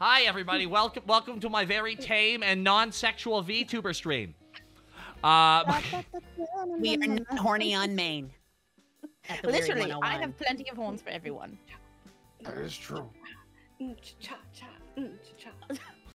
Hi, everybody. Welcome to my very tame and non-sexual VTuber stream. We are not horny on main. Literally, I have plenty of horns for everyone. That is true. Cha-cha, cha-cha.